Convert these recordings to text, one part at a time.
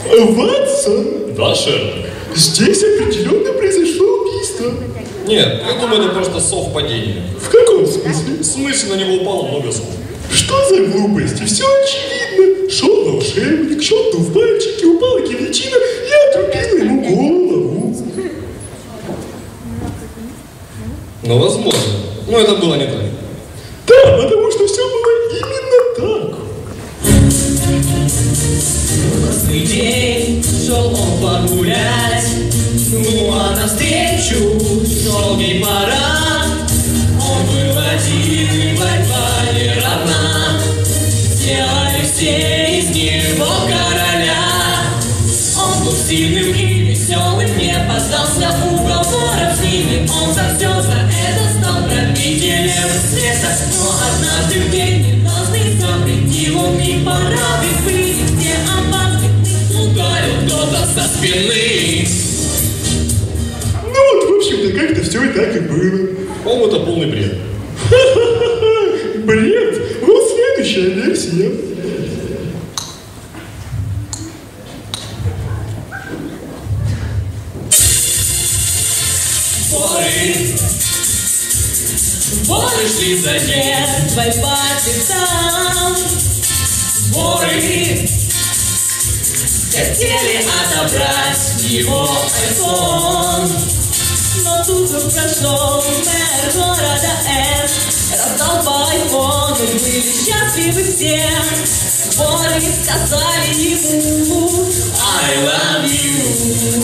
Ватсон? Да, Шерлок. Здесь определенно произошло убийство. Нет, я думаю, это просто совпадение. В каком смысле? В смысле, на него упало много зубов. Что за глупости? Все очевидно. Шел волшебник, щелкнул в пальчики, упала гильотина и отрубила ему голову. Ну, возможно. Но это было не так. Да, потому что все было именно так. Красный день, шел он погулять, ну а навстречу шел ей парад. Он был один, и борьба не равна, сделали все из него короля. Он был сильным и веселым, не поддался уговорам с ними. Он за все за это стал правителем света. Но однажды в день ненастный запретил он и пора быть где опасный. Ударил кто-то со спины. Ну вот, в общем-то, как-то все и так и было. По-моему, это полный бред. Бред? Вот следующая версия. Воры шли за жертвой по цветам. Воры хотели отобрать его айфон. Но тут вдруг прошел мэр города С, раздал по айфону, были счастливы все. Воры сказали ему I love you.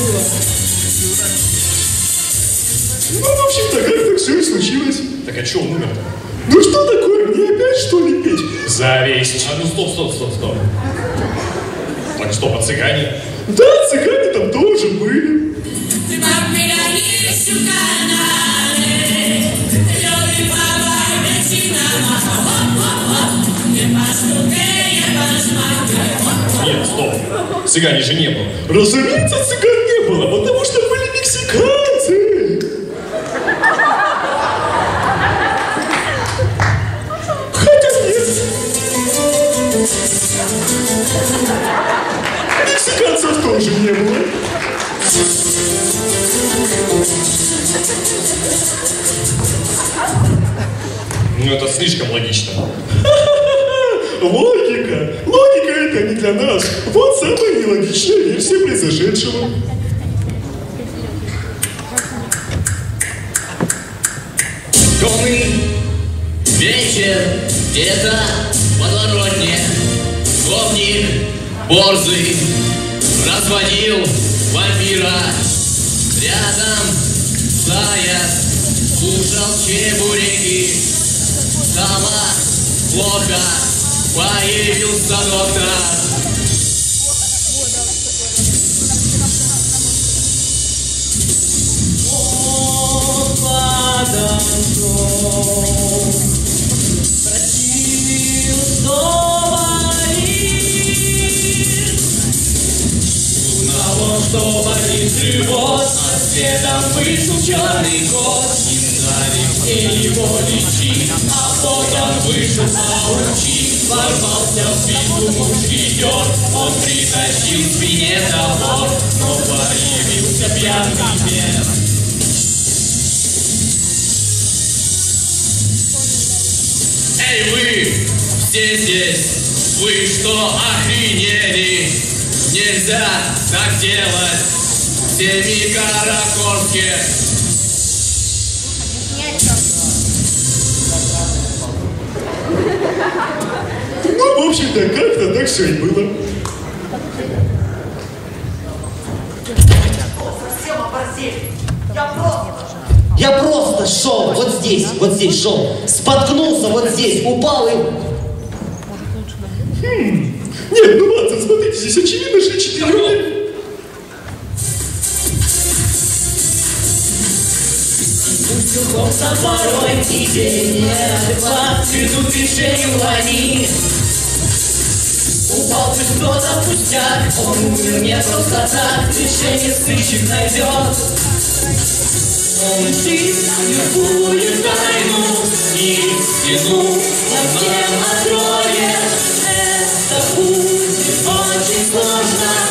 Ну, в общем-то, как-то все и случилось. Так а что он умер-то? Ну что такое, мне опять что ли петь? Зависть. А ну стоп. Так стоп, а цыгане? Да, цыгане там тоже были. Нет, стоп. Цыгане же не было. Разумеется, цыган не было, потому что были мексиканцы. Хотя нет. Мексиканцев тоже не было. Ну это слишком логично. Логика. Логика это не для нас. Вот самая нелогичная версия произошедшего. Темный вечер где-то в подворотне. Гопник борзый разводил вампира. Рядом заяц кушал чебуреки. Стало плохо, появился доктор. Он подошел, спросил, что болит. Узнал, что болит живот, а следом вышел черный кот. И его лечить, а потом вышел паучик, ворвался в спину мушкетер. Он притащил в спине топор, но появился пьяный мэр. Эй вы, все здесь, вы что охренели? Нельзя так делать в Семикаракорске. Ну, в общем-то, как-то так все и было. Я просто шел вот здесь шел, споткнулся вот здесь, упал и... Нет, ну ладно, смотрите, здесь очевидно, что 4 люди. Порой идеи неадекват, ведут решению они. Упал пусть кто-то пустяк, он умер не просто так, решение стычек найдет. Он ищет любую тайну и стену над всем откроет. Это будет очень сложно.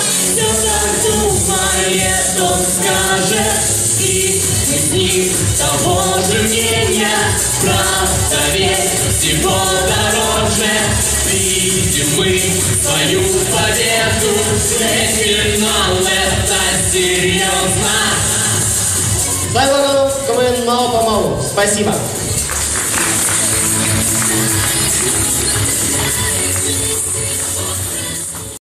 мы того же мнения. Правда ведь всего дороже. Видим мы свою победу. Весь финал это серьезно. Слава КВН мало-помалу. Спасибо.